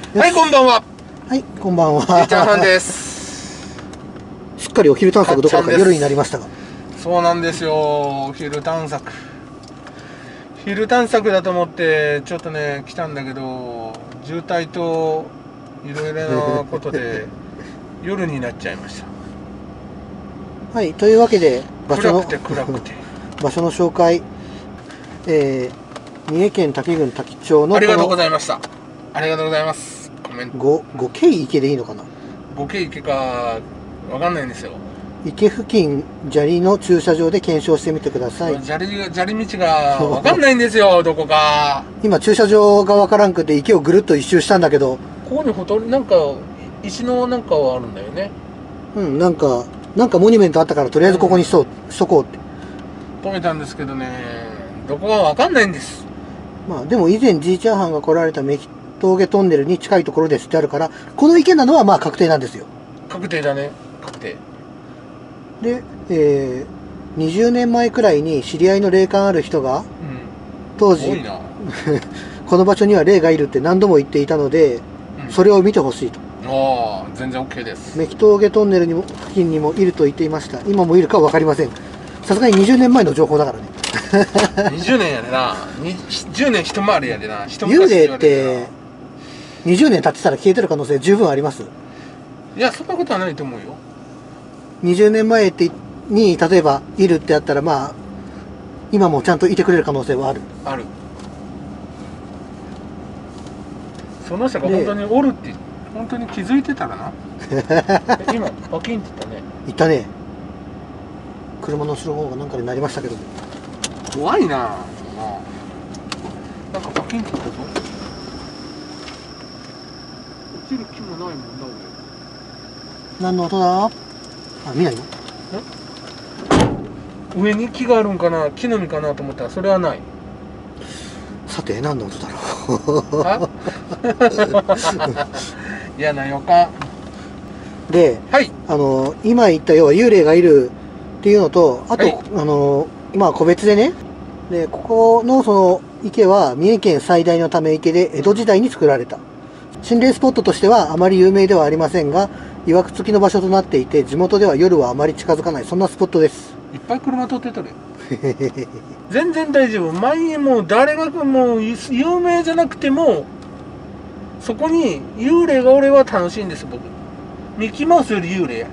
はい、こんばんは。 はい、こんばんは。 じいちゃんはんです。 すっかりお昼探索どころか夜になりましたが。 そうなんですよ、お昼探索。昼探索だと思ってちょっとね来たんだけど、渋滞といろいろなことで夜になっちゃいました。 はい、というわけで場所の暗くて場所の紹介、三重県滝郡滝町のありがとうございました。ありがとうございます。コメント。 五景池でいいのかな。 五景池かわかんないんですよ。 池付近砂利の駐車場で検証してみてください。 砂利道がわかんないんですよ、どこか。 今駐車場がわからんくて池をぐるっと一周したんだけど、 ここにほとんどなんか石のなんかはあるんだよね。 なんかモニュメントあったからとりあえずここにしとこうって止めたんですけどね、どこがわかんないんです。 まあでも以前じいちゃんはんが来られたメキ峠トンネルに近いところですってあるから、この池なのはまあ確定なんですよ。 確定だね、確定で、20年前くらいに知り合いの霊感ある人が、当時多いなこの場所には霊がいるって何度も言っていたので、それを見てほしいと。 ああ、全然 OK です。 メキ峠トンネルにも付近にもいると言っていました。今もいるかは分かりません。さすがに20年前の情報だからね。 20年やでな、10年一回りやでな。 幽霊って20年経ってたら消えてる可能性十分あります。 いや、そんなことはないと思うよ。 20年前に例えばいるってあったら、まあ今もちゃんといてくれる可能性はある。 ある。その人が本当におるって本当に気づいてたらな。今パキンって言ったね。 言ったね。車の後ろ方がなんかになりましたけど。 怖いな。なんかパキンって言ったぞ。落ちる気もないもんな俺。 何の音だ？あ、見ないの？ 上に木があるんかな、木の実かなと思ったらそれはない。 さて何の音だろう。 あ嫌な予感で、 はい、 今言った要は幽霊がいるっていうのと、あと、 はい、 まあ個別でね、でここのその池は三重県最大のため池で江戸時代に作られた。心霊スポットとしてはあまり有名ではありませんが、曰く付きの場所となっていて、地元では夜はあまり近づかない、そんなスポットです。 いっぱい車通ってとる全然大丈夫。前にもう誰がもう有名じゃなくてもそこに幽霊がおれば楽しいんです。僕ミッキーマウスより幽霊や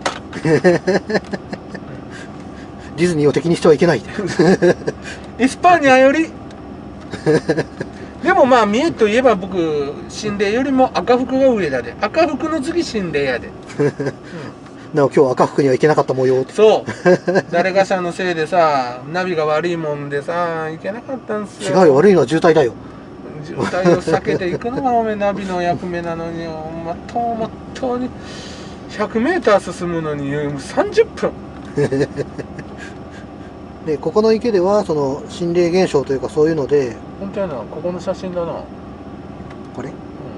ディズニーを敵にしてはいけないエスパーニャよりでもまあ三重といえば僕心霊よりも赤福が上だで。赤福の次心霊やで、 なお今日赤福には行けなかった模様。 そう誰かさんのせいでさ、ナビが悪いもんでさ行けなかったんすよ。 違うよ、悪いのは渋滞だよ。 渋滞を避けていくのがおめナビの役目なのに、まっとうに 100m 進むのに30分でここの池ではその心霊現象というかそういうので、 本当やな、ここの写真だなこれ、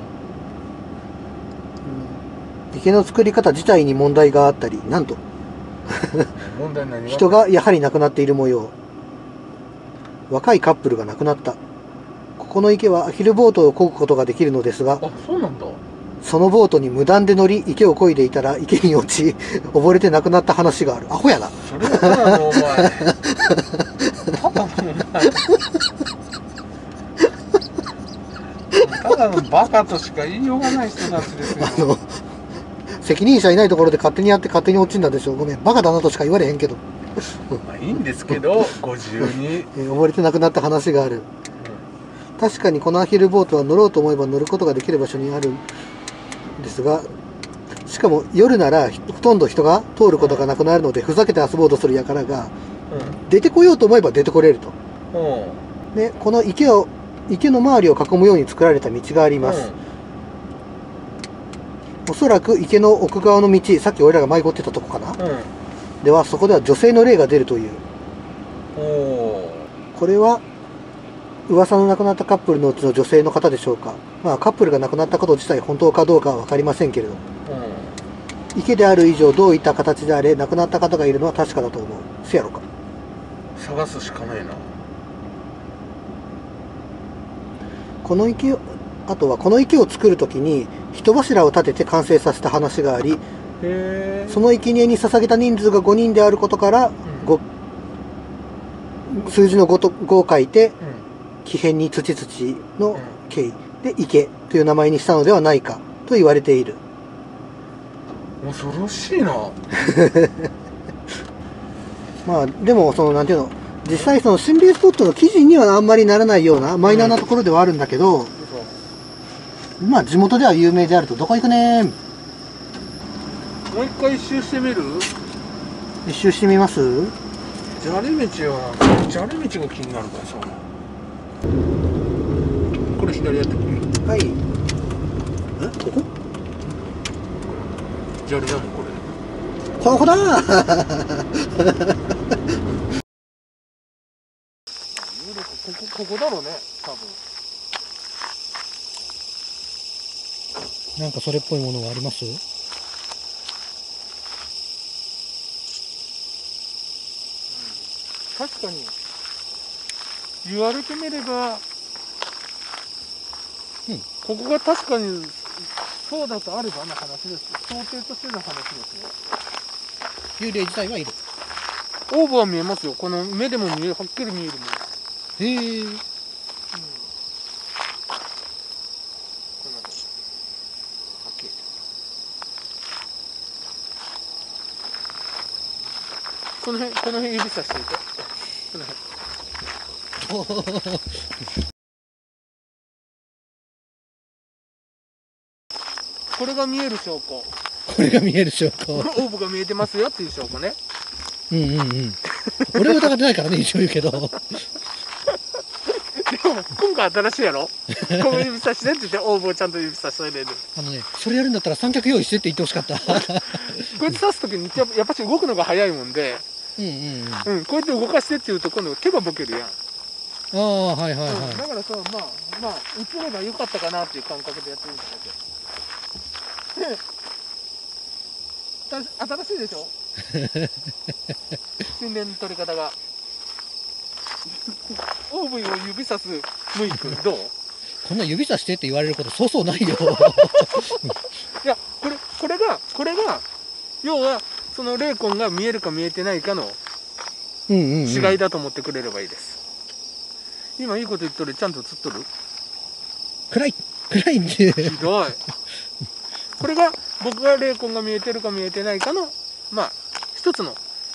池の作り方自体に問題があったり、なんと問題何が人がやはり亡くなっている模様。若いカップルが亡くなった。ここの池はアヒルボートを漕ぐことができるのですが、 あ、そうなんだ。そのボートに無断で乗り池を漕いでいたら池に落ち溺れて亡くなった話がある。アホやな。 それはただのお前ただのお前ただのバカとしか言いようがない人たちですよ。 責任者いないところで勝手にやって勝手に落ちるんだでしょう。ごめん、バカだなとしか言われへんけどまあいいんですけど、50に溺れて亡くなった話がある。確かにこのアヒルボートは乗ろうと思えば乗ることができる場所にあるんですが、しかも夜ならほとんど人が通ることがなくなるので、ふざけて遊ぼうとする輩が、出てこようと思えば出てこれると。でこの池の周りを囲むように作られた道があります。おそらく池の奥側の道、さっき俺らが迷子ってたとこかな、ではそこでは女性の霊が出るという。これは噂の亡くなったカップルのうちの女性の方でしょうか。まあカップルが亡くなったこと自体本当かどうかは分かりませんけれど、池である以上どういった形であれ亡くなった方がいるのは確かだと思う。せやろか。 探すしかないな。 この池あとはこの池を作るときに人柱を立てて完成させた話があり、その生贄に捧げた人数が5人であることから、数字の5と5を書いて、木偏に土の形で池という名前にしたのではないかと言われている。 恐ろしいな。 まあでもなんていうの、実際心霊スポットの記事にはあんまりならないようなマイナーなところではあるんだけど、まあ地元では有名であると。どこ行くねー。 もう一回一周してみる？ 一周してみます？ 砂利道が気になるからさ。これ左やってくれる？ はい。ここ？ 砂利だもんこれ。 ここだー。 ここだろうね、多分。 なんかそれっぽいものがあります？ 確かに言われてみれば、ここが確かにそうだとあればの話です。想定としての話ですよ。 幽霊自体はいる。 オーブは見えますよ。この目でもはっきり見えるもん。 へえ。 この辺指さしておいて。この辺。これが見える証拠。 これが見える証拠。 オーブが見えてますよっていう証拠ね。 俺は疑ってないからね、一応言うけど。でも今回新しいやろ。この指さしてって言ってオーブをちゃんと指さしてれる。 それやるんだったら三脚用意してって言ってほしかった。 こうやって刺すときにやっぱり動くのが早いもんで、こうやって動かしてって言うと今度手がボケるやん。 はい。 だからさ、まあ映ればよかったかなっていう感覚でやってみただけ。新しいでしょ。心霊の取り方が。オーブを指さすムイ君どう？ こんな指さしてって言われることそうそうないよ。 いやこれが要はその霊魂が見えるか見えてないかの違いだと思ってくれればいいです。今いいこと言っとる。ちゃんと映っとる？ 暗いんで。 ひどい。これが僕が霊魂が見えてるか見えてないかの一つの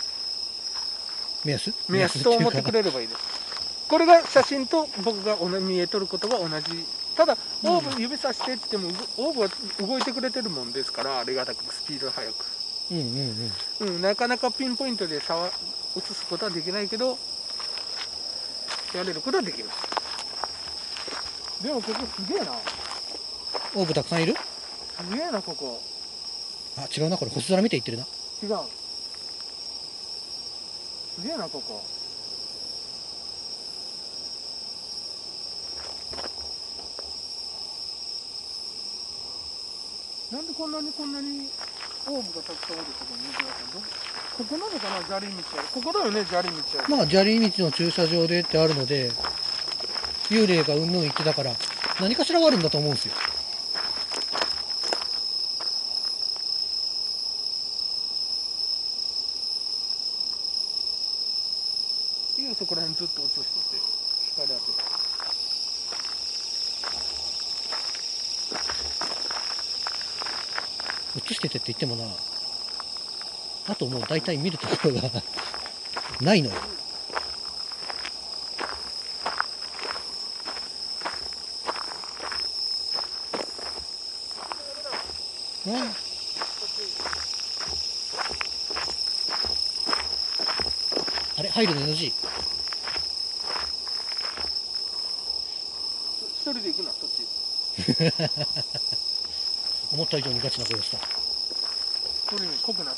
目安と思ってくれればいいです。これが写真と僕が見えとることが同じ。ただオーブ指さしてって言ってもオーブは動いてくれてるもんですから、ありがたくスピード速く。なかなかピンポイントで映すことはできないけどやれることはできます。でもここすげえな。 オーブたくさんいる？ すげえなここ。 あ、違うな、これ星空見て言ってるな。 違う。すげえなここ。なんでこんなにオーブがたくさんおるとこにここなのかな、砂利道は。ここだよね、砂利道は。 まあ砂利道の駐車場でってあるので、幽霊がうんぬん言ってたから何かしらがあるんだと思うんですよ。 いいよ、そこら辺ずっと映しとって光当てて。 映しててって言ってもな、あともう大体見るところがないのよ。あれ入るの NG？ 一人で行くな、そっち。 思った以上にガチな声をした。 それに濃くなった。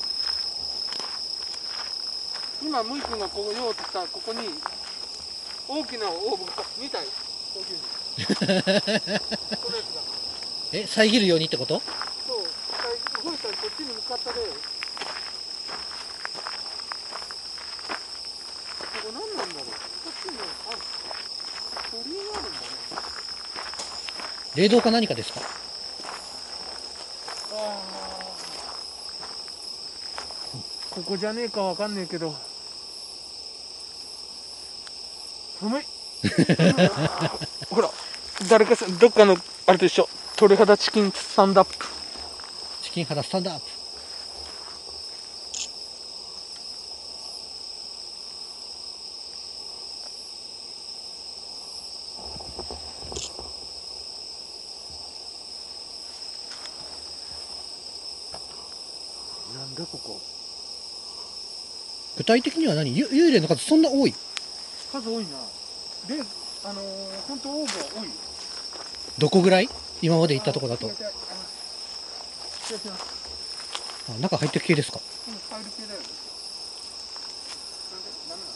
今ムイ君がここ用ってさ、ここに大きなオーブが2体大きいの。このやつが遮るようにってこと？ そう、動いたらこっちに向かったで。ここ何なんだろう。こっちに鳥居があるんだね。 冷凍か何かですか？ ここじゃねえかわかんねえけど寒いほら誰かどっかのあれと一緒、鳥肌チキンスタンドアップ。 チキン肌スタンドアップ。 なんだここ。 具体的には何？幽霊の数そんな多い？ 数多いな。で、本当多いよ。 どこぐらい？今まで行ったとこだと。あ、中入ってる系ですか？ 入る系だよ。ダメなの？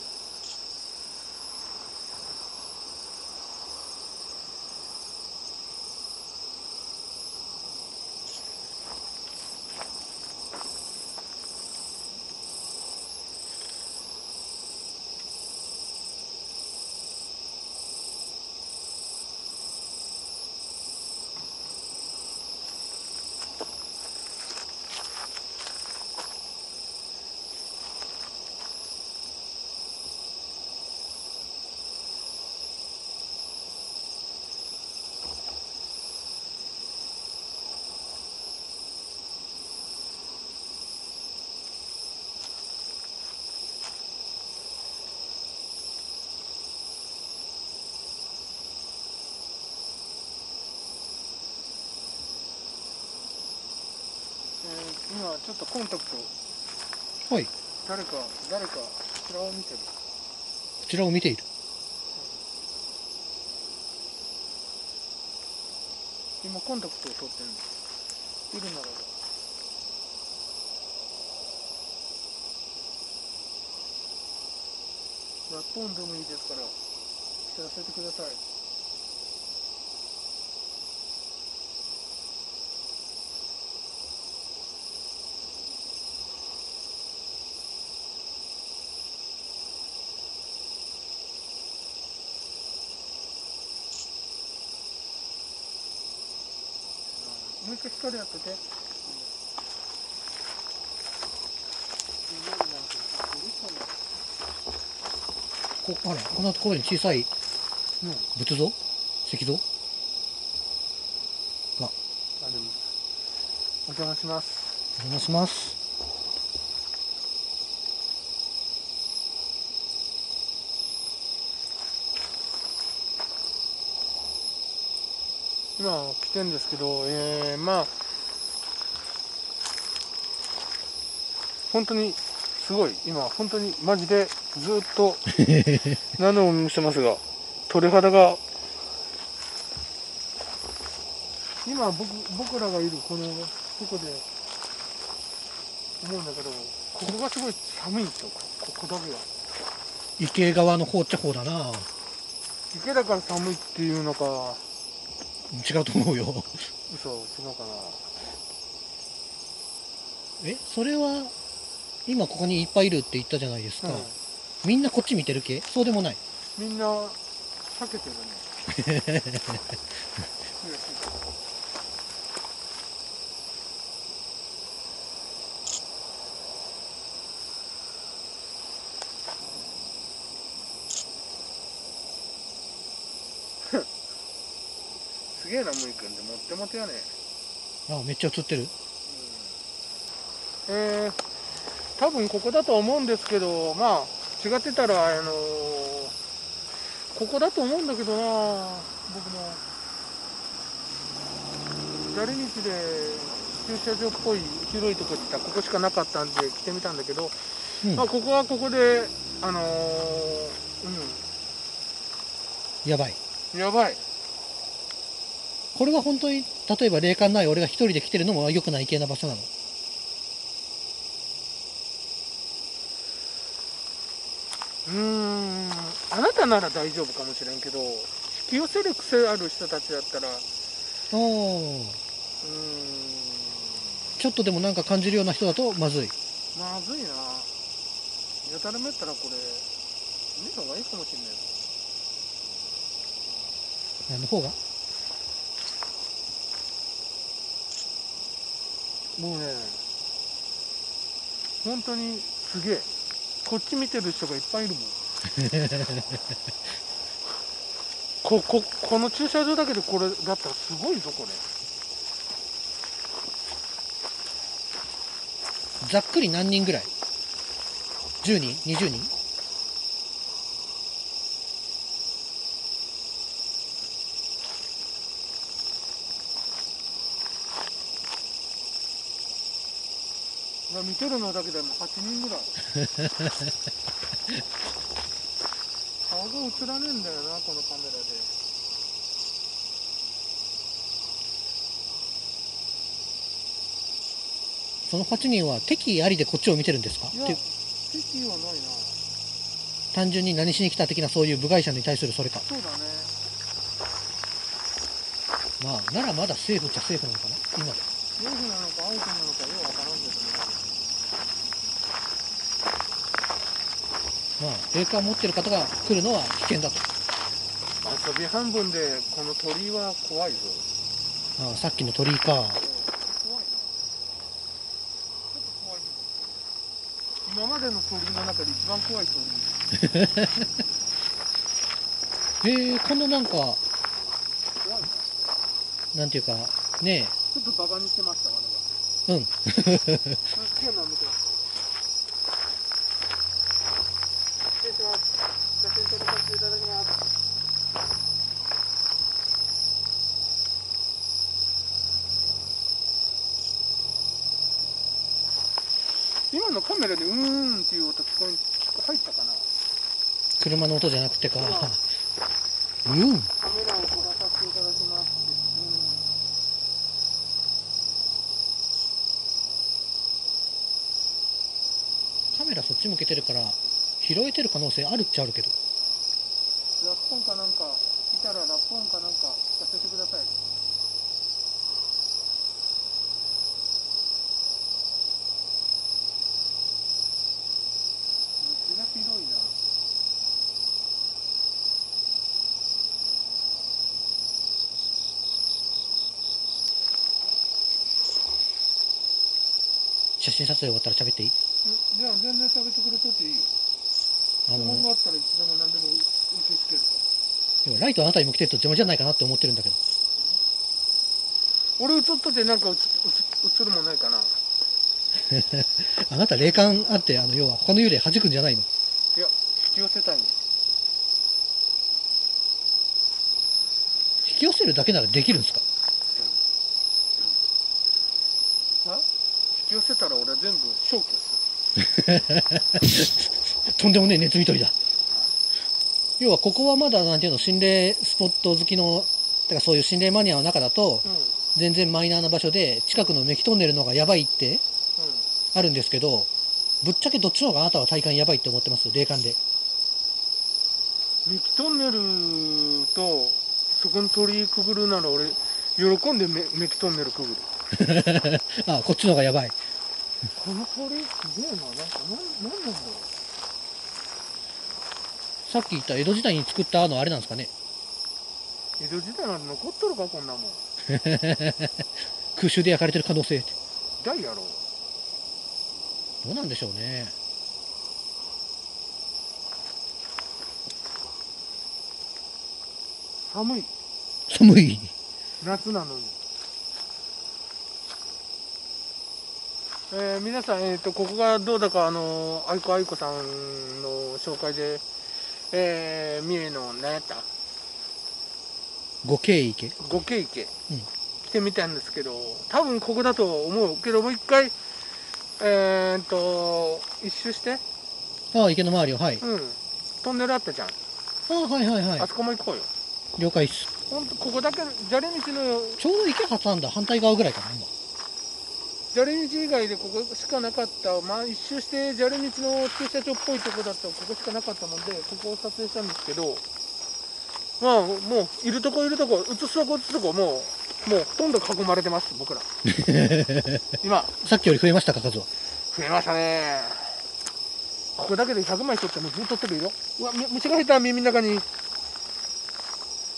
今ちょっとコンタクト。 はい。 誰かこちらを見てる。 こちらを見ている。 今コンタクトを取ってるんです。いるならば。ワッポンでもいいですから知らせてください。もう一回光やってて。 あら、こんなところに小さい仏像、石像が。 あ、でもお邪魔します。 お邪魔します。 今来てるんですけど、まあ本当にすごい、今本当にマジでずっと何度も見せますが、鳥肌が今僕らがいるここで思うんだけど、ここがすごい寒いんですよ。ここだけは池側の方っちゃ方だな。 池だから寒いっていうのか。 違うと思うよ。 嘘、違うかな。 それは今ここにいっぱいいるって言ったじゃないですか。みんなこっち見てる系？そうでもない。 みんな避けてるね。すげえな、むいくんで、もってもてやね。 あ、めっちゃ映ってる。 多分ここだと思うんですけど、まあ違ってたらここだと思うんだけどな。僕も砂利道で駐車場っぽい広いとこ行ったらここしかなかったんで来てみたんだけど、まあここはここでやばい。 やばい。 これは本当に例えば霊感ない俺が一人で来てるのも良くない系な場所なの？ あなたなら大丈夫かもしれんけど、引き寄せる癖ある人たちだったら、 ちょっとでもなんか感じるような人だとまずい。 まずいな。やたらめったらこれ見た方がいいかもしれない。 何の方が？ もうね、本当にすげえ。こっち見てる人がいっぱいいるもん。この駐車場だけでこれだったらすごいぞ、これ。 ざっくり何人ぐらい？ 10 人 20 人？ 見てるのだけでも8人ぐらい。顔が映らねえんだよな、このカメラで。 その8人は敵ありでこっちを見てるんですか？ いや、敵はないな。 単純に何しに来た的なそういう部外者に対するそれか。 そうだね。 まあならまだセーフっちゃセーフなのかな今で。 セーフなのかアウトなのかようわからんけどね。 まあ霊感持ってる方が来るのは危険だと。 遊び半分でこの鳥居は怖いぞ。 ああ、さっきの鳥居か。 怖いな。ちょっと怖い。今までの鳥居の中で一番怖い鳥居。 このなんか怖いな。 なんていうかねちょっとバカにしてましたわね。 え、うん。 すっげえ舐めてます。失礼します。写真撮らさせていただきます。今のカメラでうーんっていう音入ったかな。 車の音じゃなくてか。うん。 カメラを撮らさせていただきます。 カメラそっち向けてるから拾えてる可能性あるっちゃあるけど。 ラッポンかなんかいたらラッポンかなんかさせてください。道がひどいな。 写真撮影終わったら喋っていい？ じゃあ全然喋ってくれとっていいよ。質問があったらいつでも何でも受け付けるから。 今ライトあなたに向けてると邪魔じゃないかなって思ってるんだけど。 俺映っとってなんか映るもんないかな。 あなた霊感あって要は他の幽霊弾くんじゃないの？ いや、引き寄せたいの。 引き寄せるだけならできるんですか？ 引き寄せたら俺全部消去する。とんでもねえネズミ捕りだ。要はここはまだなんていうの心霊スポット好きのだからそういう心霊マニアの中だと、全然マイナーな場所で近くのメキトンネルの方がやばいってあるんですけど、ぶっちゃけどっちの方があなたは体感やばいって思ってます？霊感で。 メキトンネルとそこに鳥居くぐるなら俺喜んでメキトンネルくぐる。 ああ、こっちの方がやばい。 この鳥居すげえな。なんかなんだろう。 さっき言った江戸時代に作ったあれなんですかね。 江戸時代なんて残っとるかこんなもん。 空襲で焼かれてる可能性大やろ。 どうなんでしょうね。 寒い。 寒い。 夏なのに。皆さん、ここがどうだか愛子さんの紹介で、三重の何やった五景池、 五景池、来てみたんですけど、多分ここだと思うけど、もう一回一周して、 ああ、池の周りを、はい、 トンネルあったじゃん。 ああ、はいはいはい、 あそこも行こうよ。 了解っす。 ほんとここだけ砂利道のちょうど池挟んだ反対側ぐらいかな今。 砂利道以外でここしかなかった、まあ一周して砂利道の駐車場っぽいとこだったらここしかなかったもんで、ここを撮影したんですけど、まあもういるとこ映すとこもうほとんど囲まれてます僕ら。今さっきより増えましたか？数は増えましたね。ここだけで100枚取ってもずっと取ってるよ。うわ、虫が入った耳の中に。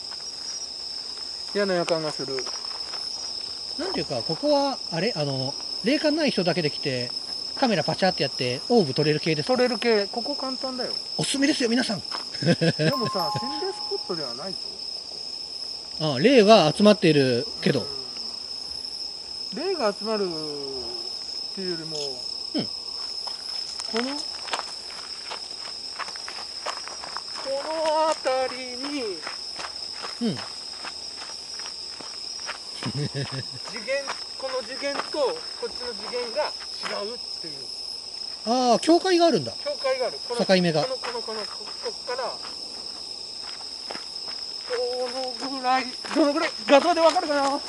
嫌な予感がする。 なんていうか、ここはあれ霊感ない人だけで来てカメラパチャってやってオーブ撮れる系ですか？ 撮れる系、ここ簡単だよ。 おすすめですよ皆さん。 でもさ、心霊スポットではないぞ。 あ、霊が集まっているけど、 霊が集まるっていうよりも、 うん、 この辺りにうん次元、この次元とこっちの次元が違うっていうああ、境界があるんだ。 境界がある。この境目がこっからどのぐらい画像でわかるかな。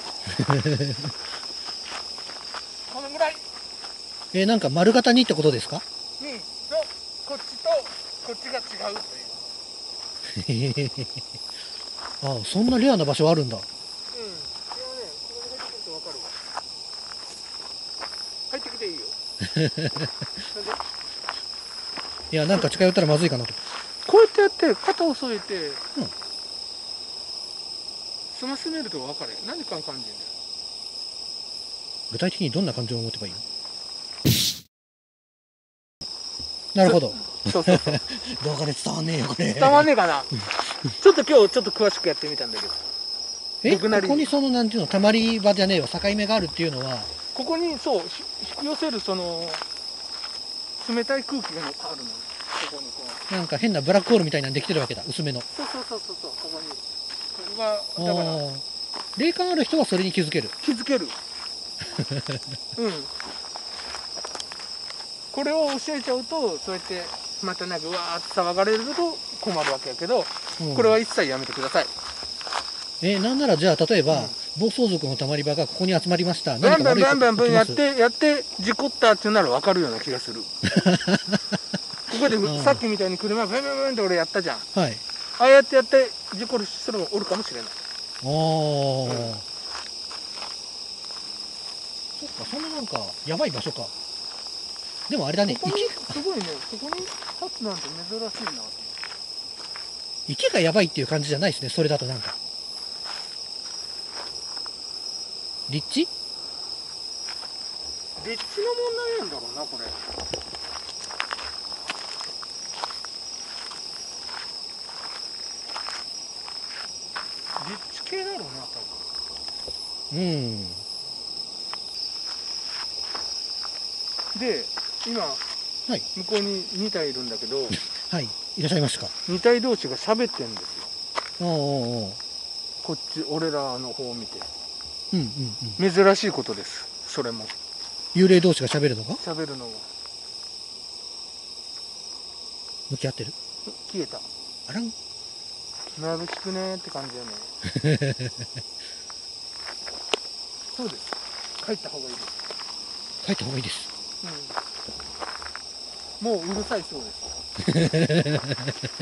このぐらいなんか丸型にってことですか？ にのこっちとこっちが違うという。 ああ、そんなレアな場所あるんだ。 これはね、これが入ってくるとわかるわ。入ってきていいよ。 いや、なんか近寄ったらまずいかなと。 こうやってやって肩を添えて、 うん、 済ませめると分かる。何か感じるんだよ。 具体的にどんな感情を持てばいいの？なるほど。 そうそうそう。 動画で伝わんねえよこれ。 伝わんねえかな。ちょっと今日ちょっと詳しくやってみたんだけど。 ここにそのなんていうの、たまり場じゃねえわ、境目があるっていうのは、 ここにそう引き寄せるその冷たい空気があるの。ここにこう。 なんか変なブラックホールみたいなのできてるわけだ、薄めの。 そうここに。ここがだから霊感ある人はそれに気づける。 気づける。うん。これを教えちゃうとそうやってまたなんかうわーって騒がれると困るわけやけど、これは一切やめてください。 なんならじゃあ例えば、暴走族のたまり場がここに集まりました。 バンバンバンバンバンやって事故ったっていうなら分かるような気がする。ここでさっきみたいに車ブンブンブンって俺やったじゃん。 はい。 ああやって事故る人もおるかもしれない。 そっか、そんななんかやばい場所か。でもあれだね、 すごいね、そこに立つなんて珍しいな。 池がやばいっていう感じじゃないですね、それだとなんか。立地の問題なんだろうな、これ。立地系だろうな、多分。で、今、はい、向こうに2体いるんだけど、 はい、いらっしゃいましたか。 2体同士が喋ってんですよ。 こっち、俺らの方を見て。 うん。 珍しいことです、それも。 幽霊同士が喋るのが？ 喋るのが。 向き合ってる？ 消えた。 あらん。 眩しくねーって感じだね。そうです。帰った方がいいです。 帰った方がいいです。 もううるさいそうです。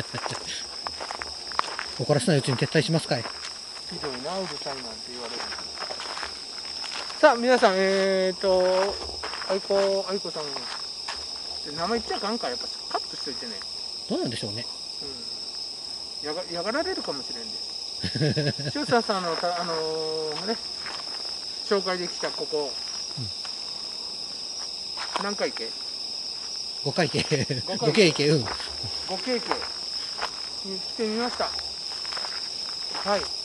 怒らせないうちに撤退しますかい。 ひどいな、うるさいなんて言われる。さあ皆さん、愛子さん、名前言っちゃあかんから、やっぱカットしといてね。 どうなんでしょうね。 やがられるかもしれんで。周佐さんの紹介できたここ、何回家 5回家5京池、 5京家に来てみました。はい。